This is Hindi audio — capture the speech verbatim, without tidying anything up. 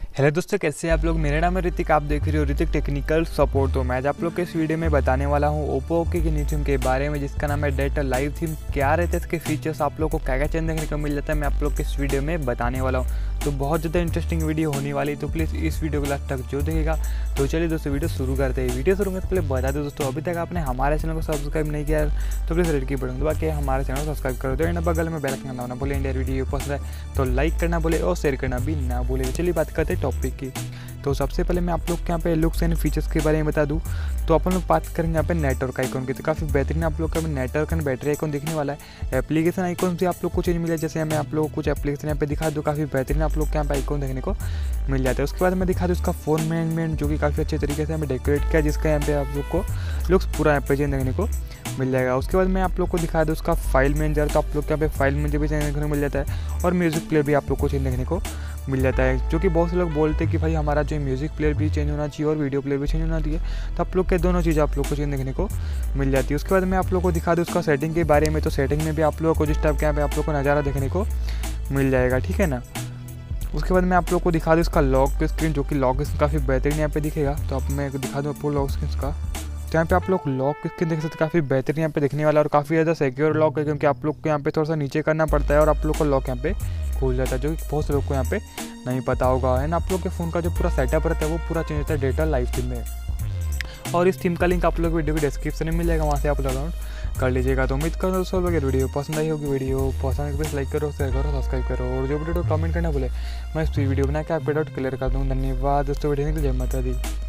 हेलो दोस्तों, कैसे हैं आप लोग। मेरा नाम है ऋतिक, आप देख रहे हो ऋतिक टेक्निकल सपोर्ट। तो मैं आज आप लोग के इस वीडियो में बताने वाला हूं ओप्पो के न्यू थीम के बारे में, जिसका नाम है डेटा लाइव थीम। क्या रहता है इसके फीचर्स, आप लोग को क्या क्या चेंज देखने को मिल जाता है, मैं आप लोग के इस वीडियो में बताने वाला हूँ। तो बहुत ज़्यादा इंटरेस्टिंग वीडियो होने वाली है, तो प्लीज़ इस वीडियो को लास्ट तक जो देखेगा। तो चलिए दोस्तों, वीडियो शुरू करते हैं। वीडियो शुरू करने से पहले बता दो दोस्तों, अभी तक आपने हमारे चैनल को सब्सक्राइब नहीं किया तो प्लीज़ रेड की बटन दबा के हमारे चैनल को सब्सक्राइब कर दो। एंड बगल में बेल आइकन दबाना बोले। इंडिया वीडियो पसंद है तो लाइक करना बोले और शेयर करना भी ना बोले। चलिए बात करते हैं टॉपिक की। तो सबसे पहले मैं आप लोग के यहाँ पे लुक्स एंड फीचर्स के बारे में बता दूँ तो अपन लोग बात करेंगे यहाँ पे नेटवर्क आइकॉन की। तो काफ़ी बेहतरीन आप लोग का नेटवर्क एंड बैटरी आइकॉन दिखने वाला है। एप्लीकेशन आइकॉन से आप लोग को चेंज मिला है, जैसे मैं आप लोग को कुछ एप्लीकेशन यहाँ पे दिखा दूँ, काफ़ी बेहतरीन आप लोग के यहाँ पे आइकॉन देखने को मिल जाता है। उसके बाद मैं दिखा दूँ उसका फ़ोन मैनेजमेंट, जो कि काफ़ी अच्छे तरीके से हमें डेकोरेट किया, जिसका यहाँ पे आप लोग को लुक्स पूरा यहाँ पे चेंज देखने को मिल जाएगा। उसके बाद मैं आप लोग को दिखा दूँ उसका फाइल मैनेजर। तो आप लोग के यहाँ पे फाइल मैनेजर भी चेंज देखने को मिल जाता है और म्यूज़िक प्लेयर भी आप लोग को चेंज देखने को मिल जाता है, जो कि बहुत से लोग बोलते हैं कि भाई हमारा जो म्यूज़िक प्लेयर भी चेंज होना चाहिए और वीडियो प्लेयर भी चेंज होना चाहिए। तो आप लोग के दोनों चीज़ें आप लोग को चेंज देखने को मिल जाती है। उसके बाद मैं आप लोग को दिखा दूँ उसका सेटिंग के बारे में। तो सेटिंग में भी आप लोगों को जिस टाइप के यहाँ पे आप लोग को नज़ारा देखने को मिल जाएगा, ठीक है ना। उसके बाद मैं आप लोग को दिखा दूँ इसका लॉक स्क्रीन, जो कि लॉक स्क्रीन काफ़ी बेहतरीन यहाँ पे दिखेगा। तो अब मैं दिखा दूँ आपको लॉक स्क्रीन का। तो यहाँ पे आप लोग लॉक स्क्रीन देख सकते हैं, काफ़ी बेहतरीन यहाँ पे दिखने वाला और काफ़ी ज़्यादा सिक्योर लॉक है, क्योंकि आप लोग को यहाँ पे थोड़ा सा नीचे करना पड़ता है और आप लोग को लॉक यहाँ पे खुल जाता है, जो कि बहुत से लोग को यहाँ पे नहीं पता होगा। है ना, आप लोग के फ़ोन का जो पूरा सेटअप रहता है वो पूरा चेंज होता है डेटा लाइव थीम में। और इस थीम का लिंक आप लोग वीडियो के डिस्क्रिप्शन में मिल जाएगा, वहाँ से आप डाउनलोड कर लीजिएगा। तो उम्मीद करो दोस्तों लोग वीडियो पसंद आई होगी। वीडियो पसंद है लाइक करो, शेयर करो, सब्सक्राइब करो और जो वीडियो कमेंट करना बोले मैं इस वीडियो बना के आपके डाउट क्लियर कर दूँ। धन्यवाद दोस्तों, वीडियो के लिए जय माता दी।